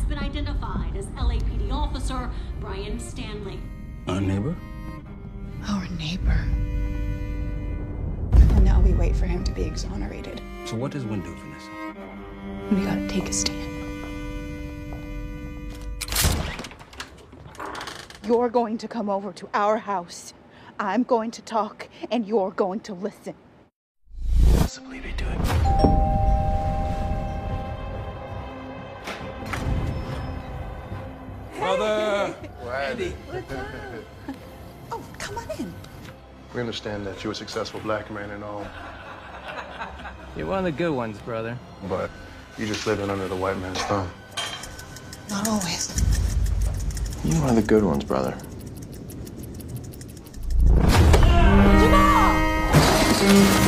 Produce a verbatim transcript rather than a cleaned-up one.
been identified as L A P D officer Brian Stanley. Our neighbor? Our neighbor. And now we wait for him to be exonerated. So what does Wynn do, Vanessa? We gotta take a stand. You're going to come over to our house. I'm going to talk, and you're going to listen. Possibly be doing. Brother! Andy. Oh, come on in. We understand that you're a successful black man and all, You're one of the good ones, brother. but you just living under the white man's thumb. Not always. You're one of the good ones, brother. Jamal!